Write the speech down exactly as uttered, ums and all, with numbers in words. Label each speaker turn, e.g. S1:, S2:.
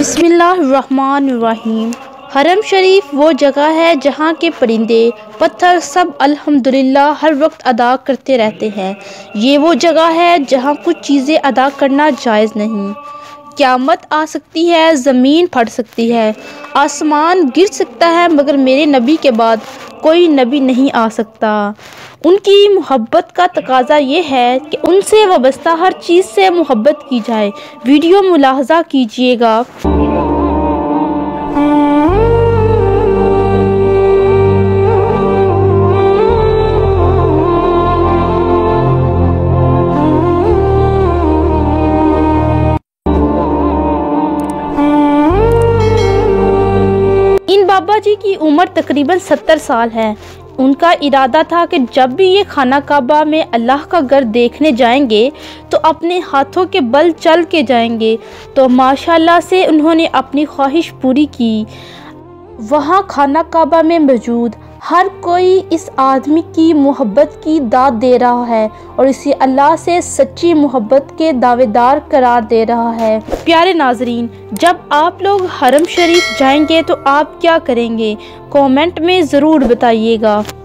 S1: बिस्मिल्लाहिर्रहमानिर्रहीम। हरम शरीफ वो जगह है जहाँ के परिंदे पत्थर सब अल्हम्दुलिल्लाह हर वक्त अदा करते रहते हैं। ये वो जगह है जहाँ कुछ चीज़ें अदा करना जायज़ नहीं। क़यामत आ सकती है, ज़मीन फट सकती है, आसमान गिर सकता है, मगर मेरे नबी के बाद कोई नबी नहीं आ सकता। उनकी मोहब्बत का तकाज़ा ये है कि उनसे वाबस्ता हर चीज़ से मोहब्बत की जाए। वीडियो मुलाहज़ा कीजिएगा। इन बाबा जी की उम्र तकरीबन सत्तर साल है। उनका इरादा था कि जब भी ये खाना काबा में अल्लाह का घर देखने जाएंगे तो अपने हाथों के बल चल के जाएंगे। तो माशाल्लाह से उन्होंने अपनी ख्वाहिश पूरी की। वहाँ खाना काबा में मौजूद हर कोई इस आदमी की मोहब्बत की दाद दे रहा है और इसे अल्लाह से सच्ची मोहब्बत के दावेदार करार दे रहा है। प्यारे नाजरीन, जब आप लोग हरम शरीफ जाएंगे तो आप क्या करेंगे? कमेंट में ज़रूर बताइएगा।